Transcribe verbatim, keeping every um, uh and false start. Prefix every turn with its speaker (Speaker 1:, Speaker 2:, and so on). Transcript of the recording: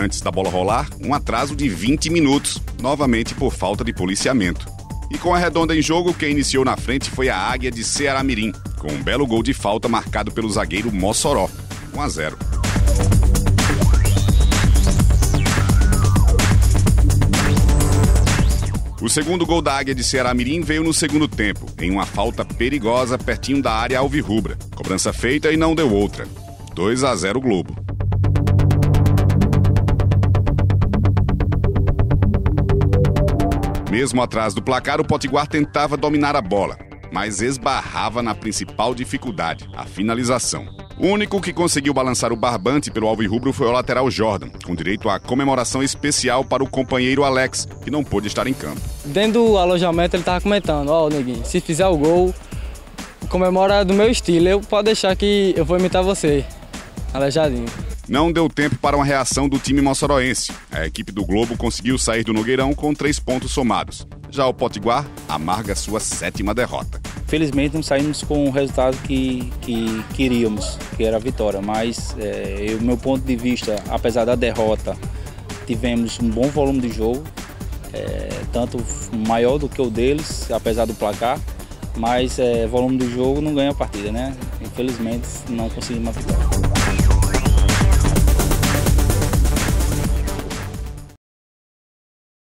Speaker 1: Antes da bola rolar, um atraso de vinte minutos, novamente por falta de policiamento. E com a redonda em jogo, quem iniciou na frente foi a Águia de Ceará-Mirim, com um belo gol de falta marcado pelo zagueiro Mossoró, um a zero. O segundo gol da Águia de Ceará-Mirim veio no segundo tempo, em uma falta perigosa pertinho da área alvirrubra. Cobrança feita e não deu outra. dois a zero Globo. Mesmo atrás do placar, o Potiguar tentava dominar a bola, mas esbarrava na principal dificuldade, a finalização. O único que conseguiu balançar o barbante pelo alvirrubro foi o lateral Jordan, com direito a comemoração especial para o companheiro Alex, que não pôde estar em campo.
Speaker 2: Dentro do alojamento ele estava comentando, ó, oh, neguinho, se fizer o gol, comemora do meu estilo, eu pode deixar que eu vou imitar você, aleijadinho.
Speaker 1: Não deu tempo para uma reação do time moçoroense. A equipe do Globo conseguiu sair do Nogueirão com três pontos somados. Já o Potiguar amarga sua sétima derrota.
Speaker 3: Felizmente não saímos com o resultado que, que queríamos, que era a vitória. Mas, é, o meu ponto de vista, apesar da derrota, tivemos um bom volume de jogo, é, tanto maior do que o deles, apesar do placar. Mas é, volume de jogo não ganha a partida, né? Infelizmente não conseguimos a vitória.